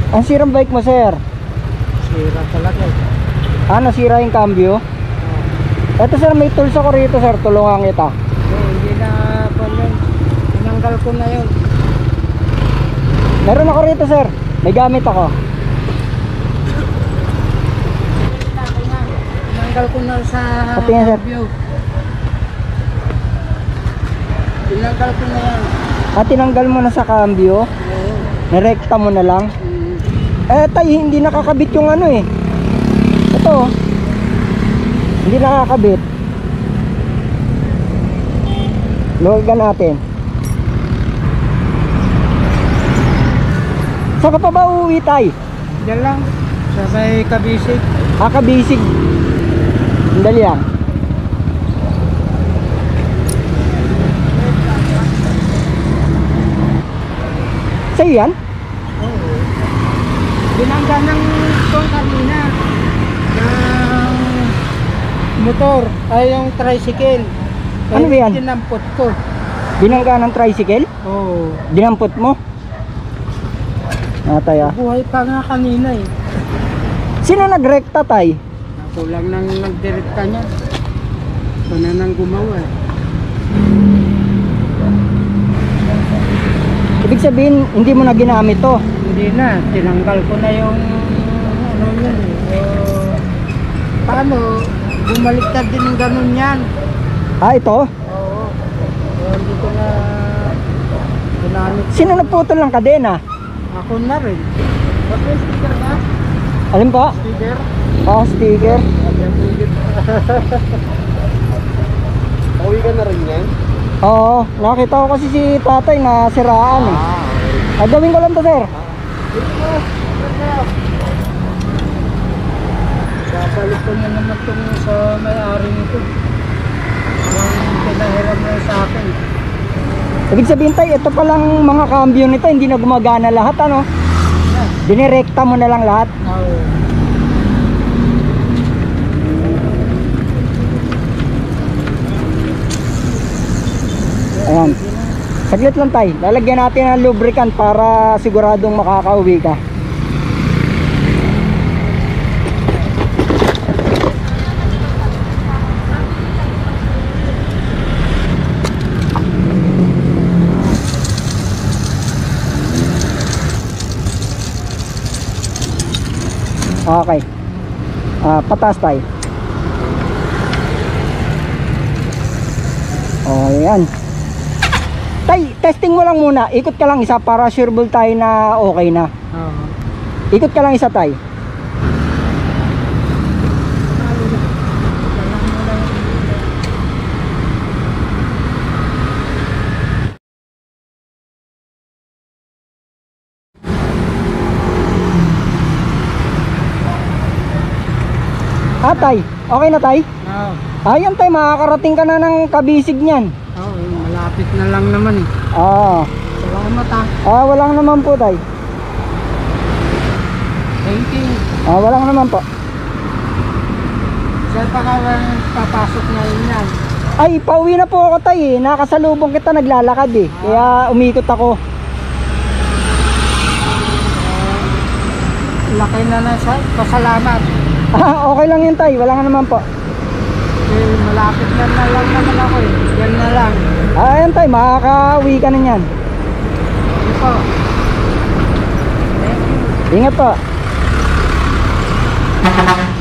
Ang sirang bike mo, sir? Sira talaga eh. Nasira yung cambio? Eto sir, may tools ako rito sir, tulungan kita. Hindi na po yun. Tinanggal ko na yun. Meron ako rito sir, may gamit ako. Tinanggal ko na sa Patingin, sir. cambio. Tinanggal ko na yan. Tinanggal mo na sa cambio? Oo. Nirekta mo na lang? Tay, hindi nakakabit yung ano eh. Ito, hindi nakakabit. Luwagan natin. Saan ka pa ba uuwi, tay? Diyan lang. Sabay kabisig. Kabisig. Sandali lang. Sa'yo yan? Oo. Binangga ng ito kanina. Ng motor. Ay yung tricycle. Ano ba yan? Dinampot ko. Binangga ng tricycle? Oo. Dinampot mo? Tay Buhay pa nga kanina eh. Sino nagrekta, tay? Ako lang nang nagdirekta niya. Ito na nang gumawa eh. Ibig sabihin, hindi mo na ginamit to. Hindi na, tinanggal ko na yung ano yun eh. Paano? Bumaliktad din yung ganun yan. Ito? Oo. Hindi ko na ginamit. Sino nagputol ng kadena? Ako na rin. Ba't may sticker na? Alin po? Sticker? Sticker. Uwi ka na rin yan? Oo, nakita ko kasi si tatay na siraan eh. Gawin ko lang to sir. Babalik ko na naman itong sa may-ari nito. Ang pinahiram na sa akin. Ibig sabihin tay, ito palang mga cambio nito hindi na gumagana lahat ano? Dinirekta mo na lang lahat. Oo. Ayan. Saglit lang tay. Lalagyan natin ng lubricant para siguradong makakauwi ka. Okay. Pataas tayo. Ayan. Tay, testing mo lang muna. Ikot ka lang isa para sure ball tayo na okay na. Oo. Ikot ka lang isa tay. Tay, okay na tay? Oo. Ayan tay, makakarating ka na ng kabisig niyan. Oo, malapit na lang naman eh. Salamat Walang naman po tay. Thank you. Walang naman po. Saan pa ka papasok na yun yan? Ay, pauwi na po ako tay eh. Nakasalubong kita, naglalakad eh. Kaya umikot ako. Laki na na siya. Pasalamat. Okay lang yun tay, wala nga naman po. Malapit na lang naman ako eh. Yan na lang. Ayan tay, makakauwi ka na yan. Ito po. Thank you. Ingat po.